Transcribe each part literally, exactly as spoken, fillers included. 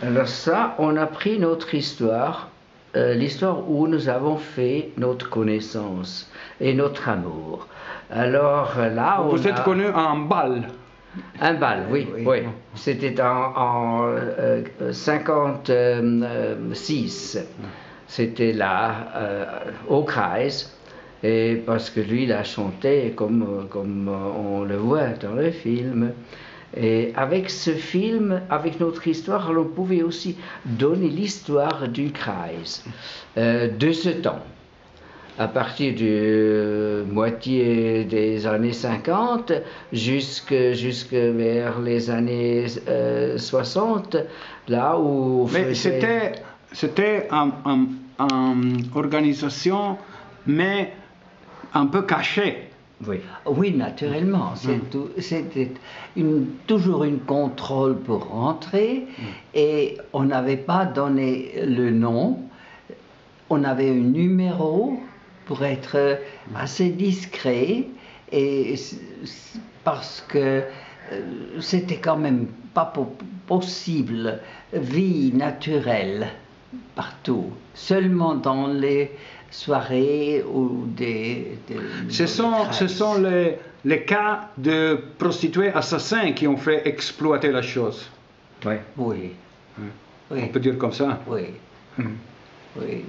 Alors ça, on a pris notre histoire, euh, l'histoire où nous avons fait notre connaissance et notre amour. Alors là, on Vous êtes a... connu en bal. Un bal, oui, oui. oui. C'était en, en euh, cinquante-six. C'était là, euh, au Kreis, et parce que lui, il a chanté comme, comme on le voit dans le film. Et avec ce film, avec notre histoire, on pouvait aussi donner l'histoire du Kreis, euh, de ce temps. À partir de euh, moitié des années cinquante jusque, jusque vers les années euh, soixante, là où... Mais c'était, c'était une un, un organisation, mais un peu cachée. Oui, oui naturellement. Mm. C'était une, toujours un contrôle pour rentrer, mm. et on n'avait pas donné le nom, on avait un numéro pour être assez discret, et parce que euh, c'était quand même pas po possible, vie naturelle partout, seulement dans les soirées ou des... des ce sont, ce sont les, les cas de prostituées assassins qui ont fait exploiter la chose. Oui. Oui. oui. oui. On peut dire comme ça. Oui. Mmh. Oui.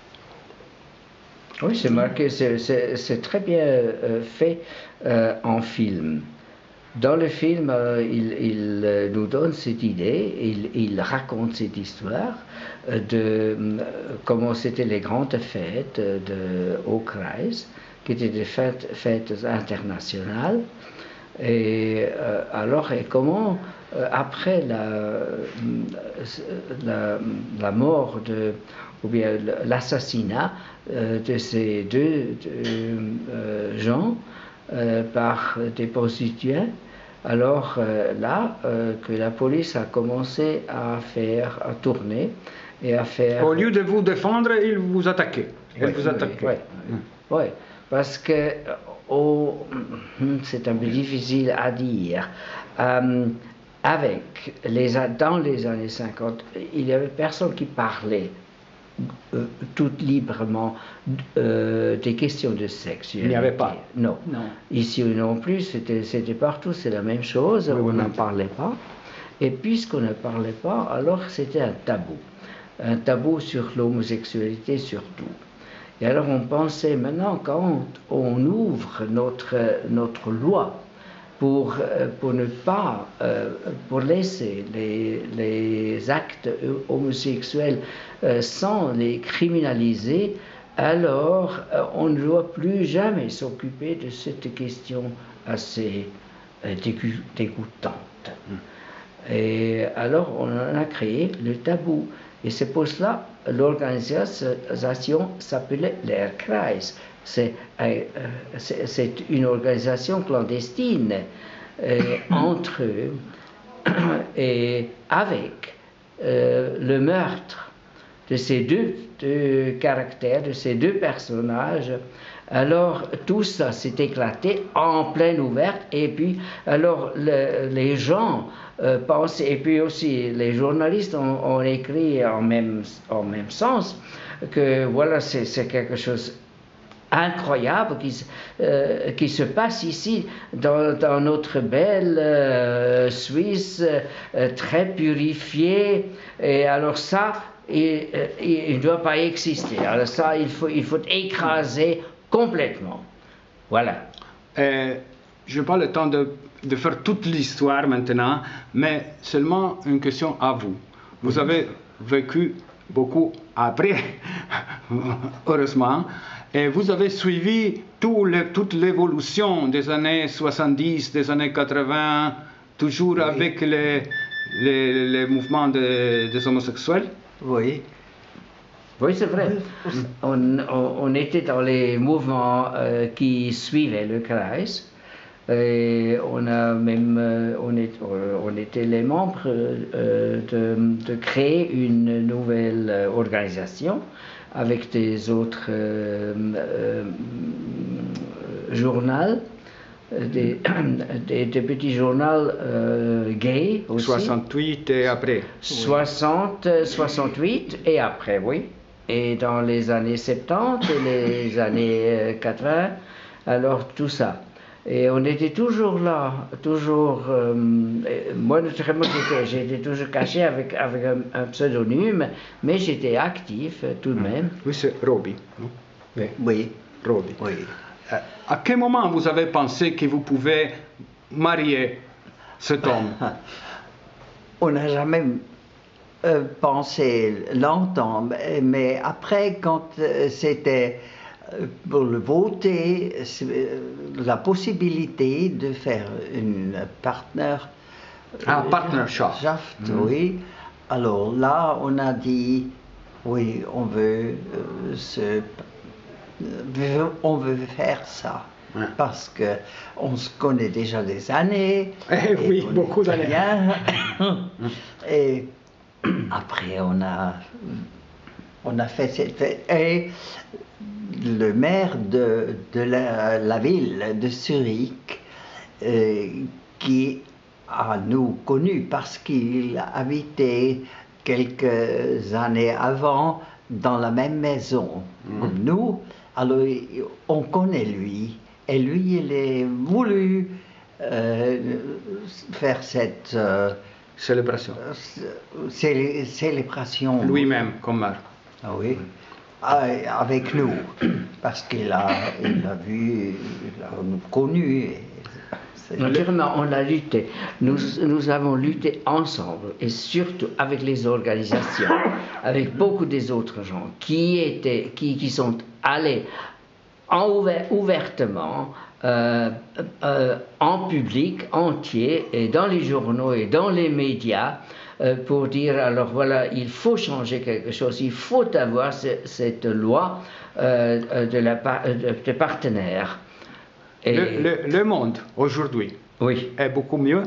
Oui, c'est marqué, c'est très bien euh, fait euh, en film. Dans le film, euh, il, il euh, nous donne cette idée, il, il raconte cette histoire euh, de euh, comment c'était les grandes fêtes de au Kreis, qui étaient des fêtes, fêtes internationales. Et euh, alors, et comment, euh, après la, la, la mort de, ou bien l'assassinat euh, de ces deux de, euh, gens euh, par des prostituées, alors euh, là euh, que la police a commencé à faire, à tourner et à faire... Au lieu de vous défendre, ils vous attaquaient. Ils oui, vous attaquaient. Oui, oui, oui, parce que oh, c'est un peu difficile à dire. Euh, avec les, dans les années cinquante, il y avait personne qui parlait euh, tout librement euh, des questions de sexe. Il n'y avait pas. Non. non. Ici non plus, c'était partout, c'est la même chose, oui, on n'en oui. parlait pas. Et puisqu'on ne parlait pas, alors c'était un tabou. Un tabou sur l'homosexualité surtout. Et alors on pensait maintenant, quand on ouvre notre, notre loi pour, pour ne pas, pour laisser les, les actes homosexuels sans les criminaliser, alors on ne doit plus jamais s'occuper de cette question assez dégoûtante. Et alors on en a créé le tabou. Et c'est pour cela l'organisation s'appelait l'Erkreis. C'est euh, une organisation clandestine euh, entre eux et avec euh, le meurtre de ces deux, deux caractères, de ces deux personnages. Alors tout ça s'est éclaté en pleine ouverte, et puis alors le, les gens euh, pensent, et puis aussi les journalistes ont, ont écrit en même, en même sens, que voilà, c'est quelque chose incroyable qui, euh, qui se passe ici dans, dans notre belle euh, Suisse, euh, très purifiée, et alors ça, il ne doit pas exister. Alors ça, il faut, il faut écraser complètement. Voilà. Euh, je n'ai pas le temps de, de faire toute l'histoire maintenant, mais seulement une question à vous. Vous avez vécu beaucoup après, heureusement, et vous avez suivi tout le, toute l'évolution des années soixante-dix, des années quatre-vingts, toujours oui. avec les, les, les mouvements de, des homosexuels. Oui. Oui, c'est vrai. On, on, on était dans les mouvements euh, qui suivaient le Kreis. Et on a même, euh, on, est, on était les membres euh, de, de créer une nouvelle euh, organisation avec des autres euh, euh, journaux des, des, des petits journaux euh, gays aussi. soixante-huit et après. soixante, soixante-huit et après, oui. Et dans les années soixante-dix et les années quatre-vingts, alors tout ça. Et on était toujours là, toujours. Euh, moi, naturellement, j'étais toujours caché avec, avec un, un pseudonyme, mais j'étais actif tout de même. Oui, c'est Robbie. Oui. Oui. Robbie. Oui. À quel moment vous avez pensé que vous pouvez marier cet homme? On n'a jamais euh, pensé longtemps, mais après, quand euh, c'était pour le voter, la possibilité de faire une partner. Ah, partnership. Mm. Oui. Alors là, on a dit, oui, on veut euh, se, on veut faire ça. Ouais. Parce que on se connaît déjà des années. Eh oui, beaucoup d'années. Et après, on a, on a fait cette fête. Et le maire de, de la, la ville de Zurich, euh, qui a nous connus parce qu'il habitait quelques années avant dans la même maison mmh. comme nous, alors on connaît lui. Et lui, il a voulu euh, faire cette euh, célébration. Célé célébration. Lui-même, comme maire. Ah oui. Avec nous, parce qu'il a, il a vu, il a nous connus. Naturellement, on a lutté. Nous, nous avons lutté ensemble, et surtout avec les organisations, avec beaucoup des autres gens qui, étaient, qui, qui sont allés en ouvert, ouvertement, euh, euh, en public entier, et dans les journaux et dans les médias, euh, pour dire, alors voilà, il faut changer quelque chose, il faut avoir ce, cette loi euh, de, la, de, de partenaires. Et le, le, le monde, aujourd'hui, oui. est beaucoup mieux.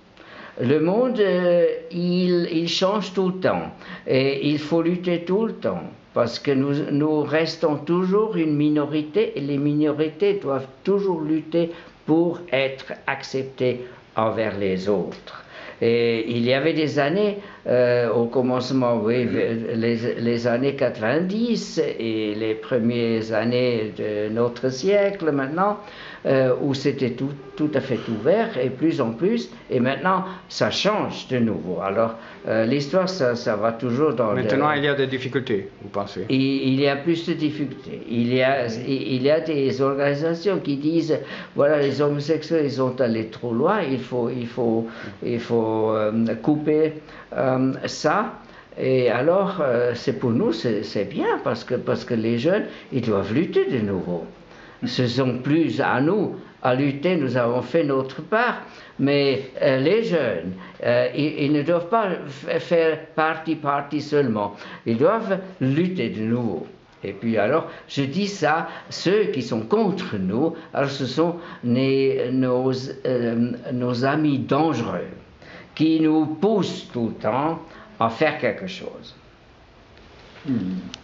Le monde, euh, il, il change tout le temps, et il faut lutter tout le temps. Parce que nous, nous restons toujours une minorité et les minorités doivent toujours lutter pour être acceptées envers les autres. Et il y avait des années, euh, au commencement, oui, les, les années quatre-vingt-dix et les premières années de notre siècle maintenant, euh, où c'était tout, tout à fait ouvert et plus en plus, et maintenant ça change de nouveau. Alors euh, l'histoire, ça, ça va toujours dans... Maintenant de, il y a des difficultés, vous pensez? Il, il y a plus de difficultés. Il y a, il y a des organisations qui disent, voilà, les homosexuels, ils sont allés trop loin, il faut, il faut, il faut euh, couper euh, ça. Et alors, euh, c'est pour nous, c'est bien, parce que, parce que les jeunes, ils doivent lutter de nouveau. Ce sont plus à nous à lutter, nous avons fait notre part, mais euh, les jeunes, euh, ils, ils ne doivent pas faire partie-partie seulement, ils doivent lutter de nouveau. Et puis alors, je dis ça, ceux qui sont contre nous, alors ce sont les, nos, euh, nos amis dangereux, qui nous poussent tout le temps à faire quelque chose. Hmm.